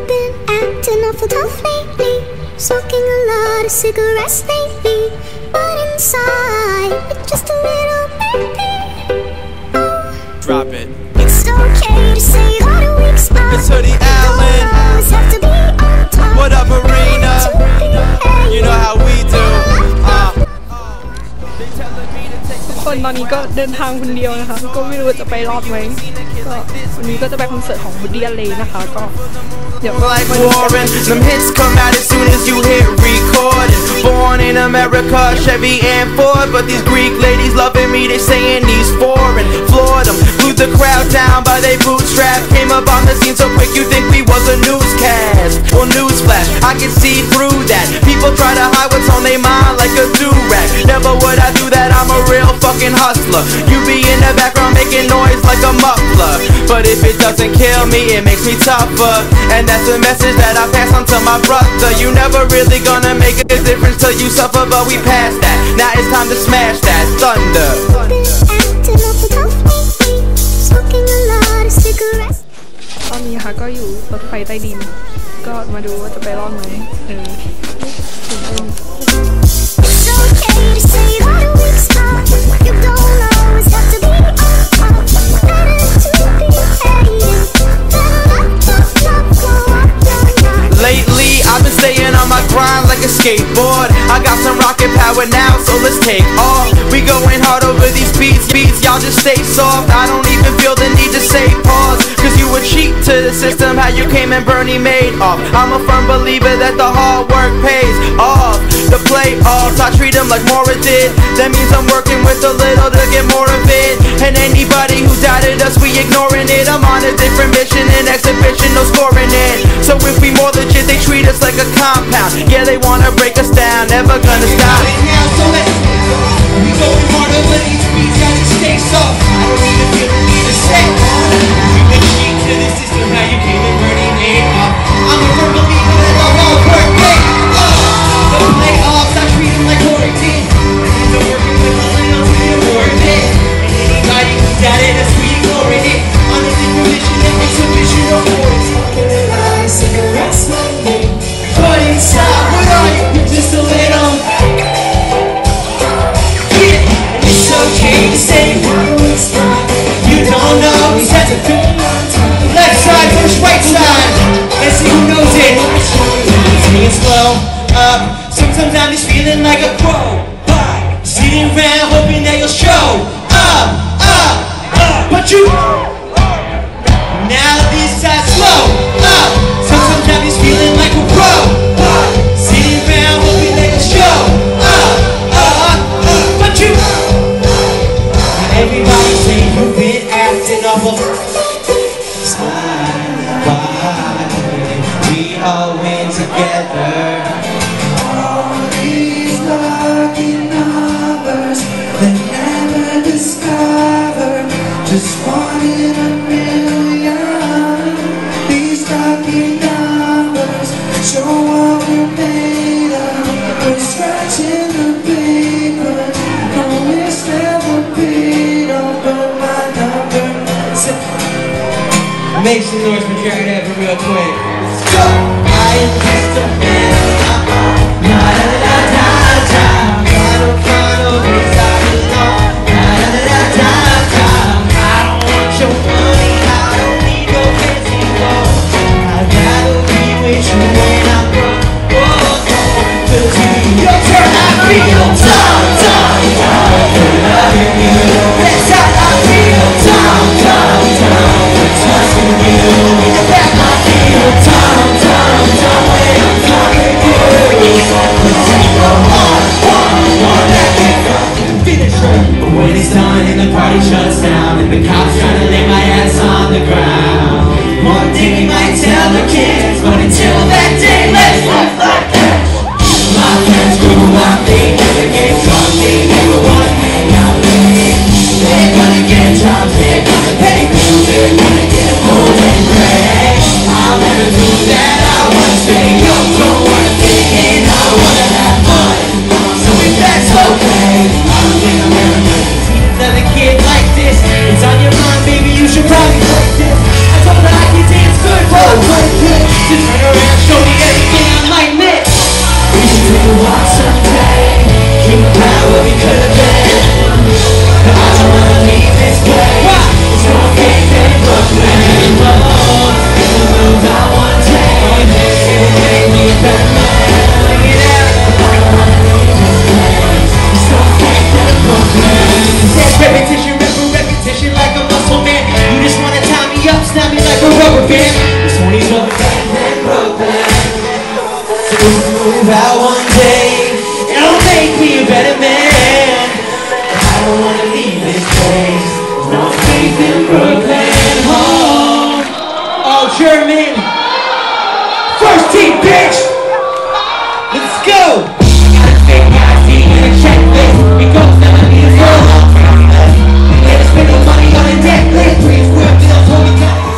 been acting awful tough lately, smoking a lot of cigarettes lately, but inside it's just a little baby. Drop it. It's okay to say that a week's up. It's Hoodie Allen. Always have to be on top. What up, Marina? You know how we do. ทุกคนตอนนี้ก็เดินทางคนเดียวนะคะก็ไม่รู้ว่าจะไปรอดไหมก็วันนี้ก็จะไปคอนเสิร์ตของ Woody Allen นะคะก็เดี๋ยว Like Warren, them hits come out as soon as you hit record. Born in America, Chevy and Ford, but these Greek ladies loving me, they saying he's foreign. Floored them, glued the crowd down by they bootstrap. Came up on the scene so quick you think we was a newscast. Well, newsflash, I can see through that. People try to hide what's on their mind like a do-rag. Never would I do that, I'm a real fucking hustler. You be in the background making noise like a muffler, but if it doesn't kill me, it makes me tougher. And that's the message that I pass on to my brother. You never really gonna make a difference till you suffer, but we passed that. Now it's time to smash that thunder. Acting awful tough lately, smoking a lot of cigarettes. ตอนนี้ค่ะก็อยู่รถไฟใต้ดินก็มาดูว่าจะไปรอดไหมตื่นเต้น It's okay to say that a week's up. You don't always have to be on top. Better to be hating. Lately, I've been staying on my grind like a skateboard. I got some rocket power now, so let's take off. We going hard over these beats, y'all just stay soft. I don't even feel the need to say pause, cause you were cheap to the system, how you came and Bernie made off. I'm a firm believer that the hard work pays off. The playoffs, I treat them like Mora did. That means I'm working with a little to get more of it. And anybody who doubted us, we ignoring it. I'm on a different mission, an exhibition, no scoring it. So if we more legit, they treat us like a compound. Yeah, they wanna break us down, never gonna stop. We going hard over these beats, gotta stay soft. I don't even feel the need to say. You been cheap to the system, how you came and Bernie made off. I'm a firm believer that the hard work pays off. The playoffs, I treat them like Corey did. And I'm working with a little to get more of it. And anybody who doubted us, we ignoring it. On a different mission, and exhibition of force. Smoking a lot of cigarettes lately, but inside, what are you? You're just a little. It's okay to say you don't always have to be left side versus right side. Let's see who knows it. It's slow up. Sometimes I'm just feeling like a pro. Sitting around hoping that you'll show up. But you now this side slow up. Sometimes I'm just feeling like a pro. Sitting around hoping that you'll show up. But you. Everybody say you've been acting awful. Smile, why we all win together. All these lucky numbers they never discover. Just one in a million. These lucky numbers show what we're made of. We're scratching the paper. No, it's never been over my number. Make some noise for Jared Ever real quick. Let's go! I am just a man. La la la la la. Gotta find over time alone. La la la la la. I don't want your money. I don't need no fancy clothes. I'd rather be with you when I'm broke. Cause your turn, I feel dumb. Loving you. That's how I feel dumb. Touching you in the back, I feel dumb when I'm German. First team, bitch. Let's go. I got a fake ID and a checklist. It goes down to me as well. Never spend no money on a necklace. Please work it up when we got it.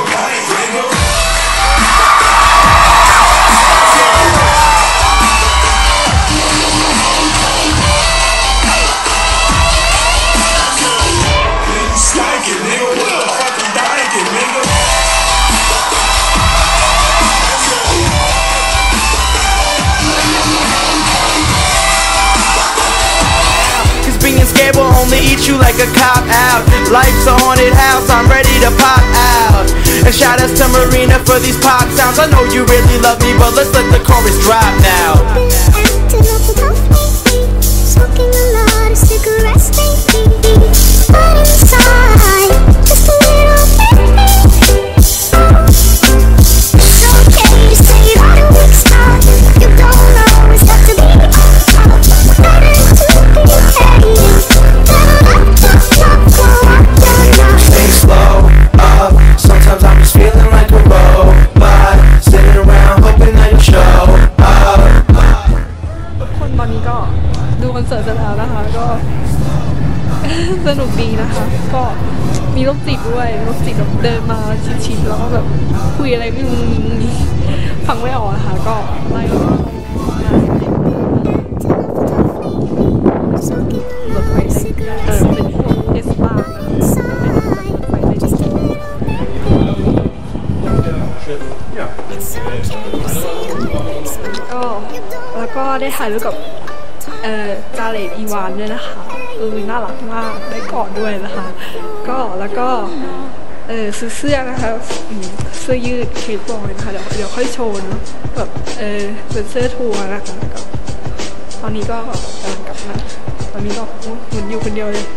Will only eat you like a cop out. Life's a haunted house, I'm ready to pop out. And shout outs to Marina for these pop sounds. I know you really love me, but let's let the chorus drop now. Acting up a puff lately, smoking a lot of cigarettes lately. But inside, just a little baby. It's okay to say that a week's out. You don't always have to be on top. Better to be hating. Stay slow up. Sometimes I'm just feeling like a robot, sitting around hoping that you show up. คนตอนนี้ก็ดูคอนเสิร์ตเสร็จแล้วนะคะก็ สนุกดีนะคะก็มีโรคจิตด้วยโรคจิตแบบเดินมาชิดๆแล้วก็แบบคุยอะไรไม่รู้ฟังไม่ออกนะคะก็ไล่รถไฟเป็นพวกเอสปานะคะแล้วก็ได้ถ่ายรูปกับกาเลตอีวานด้วยนะคะน่ารักมากได้กอดด้วยนะคะก็แล้วก็ซื้อเสื้อนะคะเสื้อยืดเคปบอยนะคะเดี๋ยวค่อยโชว์เนาะแบบเป็นเสื้อทัวร์นะคะก็ตอนนี้ก็กำลังกลับมาตอนนี้ก็เหมือนอยู่คนเดียวเลย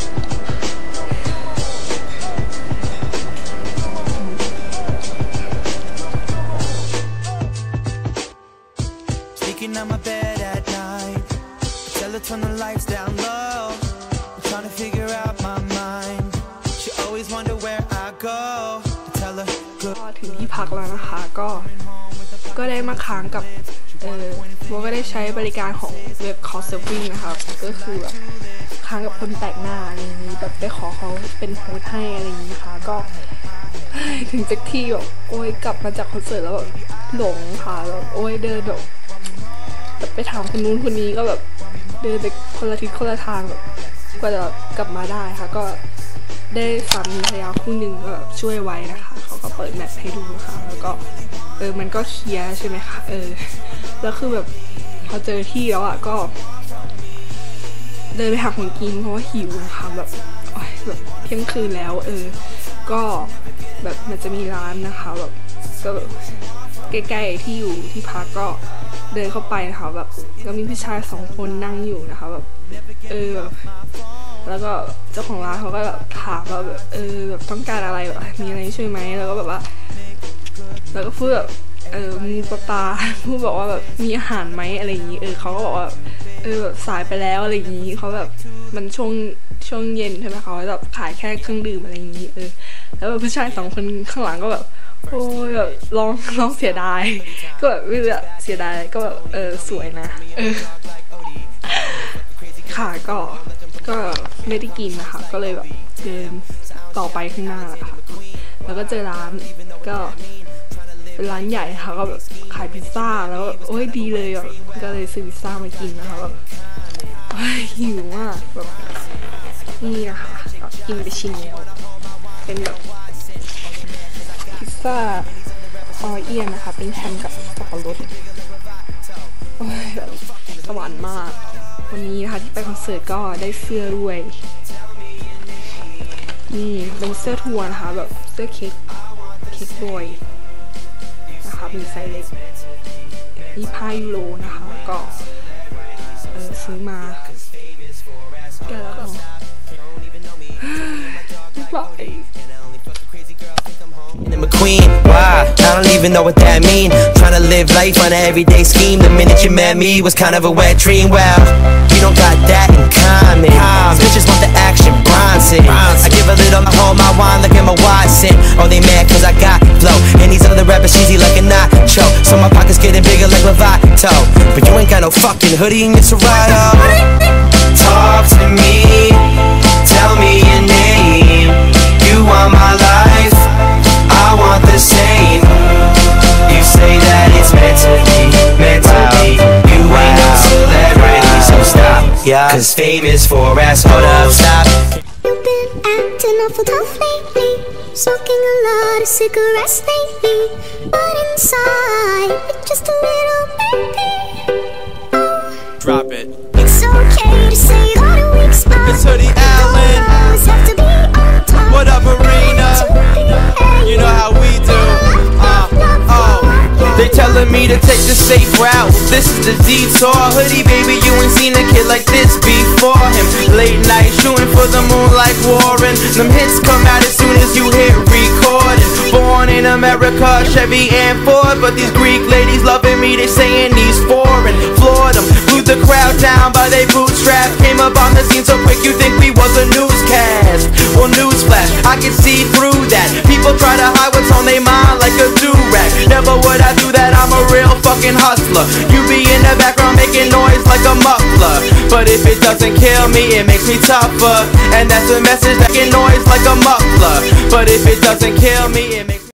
On my bed at night, tell her turn the lights down low. I'm trying to figure out my mind. She always wonder where I go. Tell her ก็ถึงที่พักแล้วนะคะก็ได้มาค้างกับโบก็ได้ใช้บริการของเว็บ Couchsurfing นะคะก็คือแบบค้างกับคนแปลกหน้าอะไรอย่างนี้แบบได้ขอเขาเป็นโฮสต์ให้อะไรอย่างนี้นะคะก็ถึงจากที่แบบโอ้ยกลับมาจากคอนเสิร์ตแล้วแบบหลงค่ะแล้วโอ้ยเดินแบบไปถามคนนู้นคนนี้ก็แบบเดินไปคนละทิศคนละทางแบบกว่าจะกลับมาได้ค่ะก็ได้สามีภรรยาคู่หนึ่งก็แบบช่วยไว้นะคะเขาก็เปิดแมปให้ดูนะคะแล้วก็มันก็เคลียร์ใช่ไหมคะแล้วคือแบบพอเจอที่แล้วอ่ะก็เดินไปหาของกินเพราะว่าหิวนะคะแบบเที่ยงคืนแล้วก็แบบมันจะมีร้านนะคะแบบก็ใกล้ๆที่อยู่ที่พักก็เดินเข้าไปนะคะแบบก็มีผู้ชาย2 คนนั่งอยู่นะคะแบบแบบแล้วก็เจ้าของร้านเขาก็แบบถามว่าแบบแบบต้องการอะไรแบบมีอะไรช่วยไหมแล้วก็แบบว่าแล้วก็พูดแบบมีปลาพูดบอกว่าแบบมีอาหารไหมอะไรอย่างนี้เขาก็บอกว่าแบบสายไปแล้วอะไรอย่างนี้เขาแบบมันช่วงเย็นใช่ไหมเขาแบบขายแค่เครื่องดื่มอะไรอย่างนี้แล้วแบบผู้ชาย2 คนข้างหลังก็แบบโอ้ยแบบร้องเสียดายก็แบบไม่รู้เสียดายก็แบบสวยนะค่ะก็ไม่ได้กินนะคะก็เลยแบบเดินต่อไปข้างหน้าค่ะแล้วก็เจอร้านก็เป็นร้านใหญ่ค่ะก็แบบขายพิซซ่าแล้วโอ้ยดีเลยแบบก็เลยซื้อพิซซ่ามากินนะคะแบบหิวมากแบบนี่นะคะกินไปชิ้นแล้วเป็นแบบพิซซ่าออเอียนนะคะเป็นแฮมกับสับปะรดหวานมากวันนี้นะคะที่ไปคอนเสิร์ตก็ได้เสื้อด้วยนี่เป็นเสื้อทัวร์นะคะแบบเสื้อเค้กบอยนะคะเป็นไซส์เล็ก25 ยูโรนะคะก็ซื้อมาแกแล้วก็ไป queen. Why? I don't even know what that mean. Trying to live life on an everyday scheme. The minute you met me was kind of a wet dream. Well, we don't got that in common. Bitches want the action, Bronson. I give a little, I hold my wine, look at my Watson. Oh, they mad cause I got flow, and these other rappers cheesy like a nacho. So my pockets getting bigger like Lovato. But you ain't got no fucking hoodie in your Serato. Talk to me, tell me your name. You want my life, I want the same. You say that it's meant to be, meant to be. You ain't no celebrity, so stop. Yeah, cause fame is for ass. Hold up, stop. You've been acting awful tough lately, smoking a lot of cigarettes lately, but inside you're just a little baby. Drop it. It's okay to say all the weak spots. It's Hoodie Allen. Always have to be on top. What up, Marina? You know how we do. They telling me to take the safe route. This is the detour. Hoodie baby, you ain't seen a kid like this before him. Late night shooting for the moon like Warren. Them hits come out as soon as you hit recording. Born in America, Chevy and Ford, but these Greek ladies loving me. They saying he's foreign. Floored them, glued the crowd down by they bootstraps. Came up on the scene so quick you think we was a newscast. Well, newsflash, I can see through that. People try to hide what's on their mind like a do-rag. Never would I do that, I'm a real fucking hustler. You be in the background making noise like a muffler, but if it doesn't kill me, it makes me tougher. And that's a message, making noise like a muffler, but if it doesn't kill me, it makes